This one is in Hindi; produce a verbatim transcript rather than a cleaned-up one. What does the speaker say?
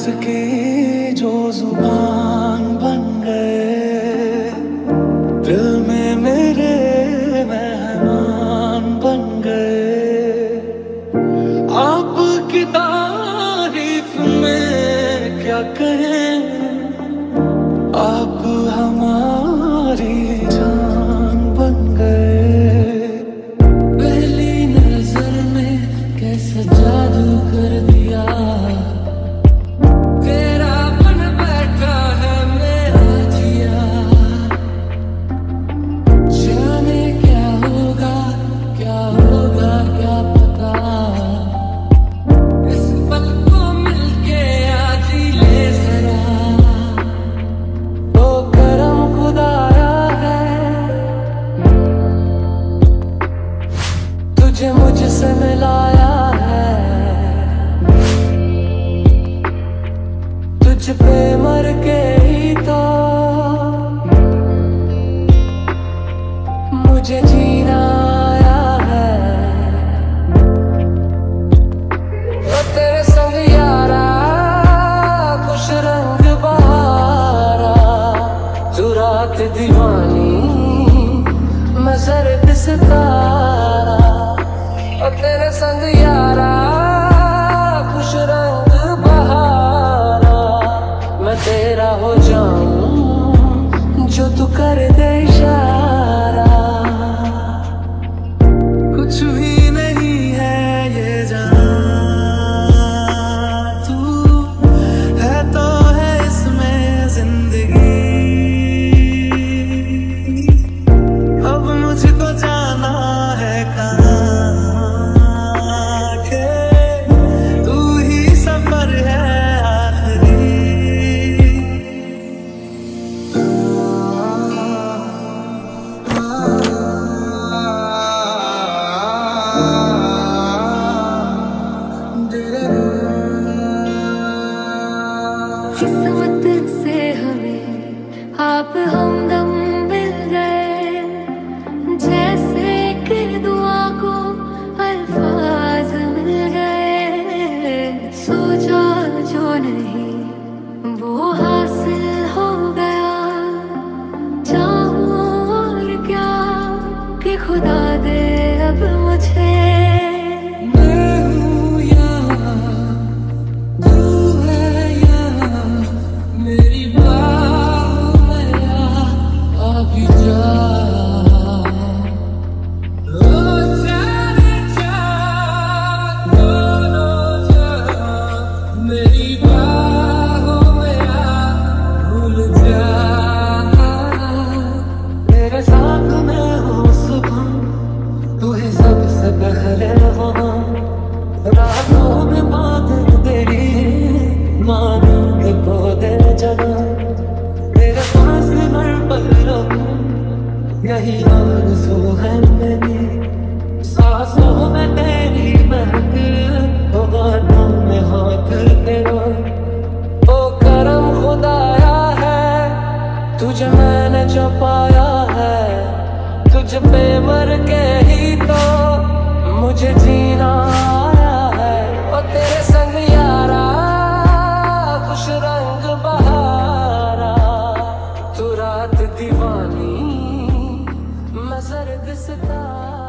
की जो जुबान बन गए, दिल में मेरे मेहमान बन गए। आपकी तारीफ में क्या कहें, आप हमारी जान बन गए। पहली नजर में कैसा जादू कर दिया, तेरा बन बैठा है मेरा जिया। जाने क्या होगा क्या होगा क्या पता, इस पल को मिलके आज ही ले जरा। ओ करम खुदाया है, तुझे मुझसे मिलाया है। तुझ पे मर के ही तो मुझे जीना आया है। ओ तेरे संग यारा खुश रंग बहारा, तू रात दीवानी मैं सर्द सितारा। ओ तेरे संग यारा खुश रंग बहारा, मैं तेरा हो जाऊं जो तू कर दे इशारा। कुछ भी नहीं है ये जान, तू है तो है इसमें जिंदगी। अब मुझको जाना है कहाँ के, तू ही सफर है आखिरी। किस्मत से हमें आप हमदम मिल गए, जैसे कि दुआ को अल्फाज मिल गए। सोचा जो नहीं वो हासिल हो गया, चाहूं और क्या कि खुदा दे अब मुझे। तेरे साथ मैं हूँ सुबह, तू ही सबसे पहले वहाँ। रातों में बातें तेरी मानूंगे को दे जना। तेरे पास हर पल रहूं यही आरज़ू है मेरी। सांसों में तेरी महक, हो गानों में हाथ तेरा। ओ करम खुदाया है, तुझे मैंने जो पाया है। तुझ पे मर के ही तो मुझे जीना आया है। ओ तेरे संग यारा खुश रंग बहारा, तू रात दीवानी मैं सर्द सितारा।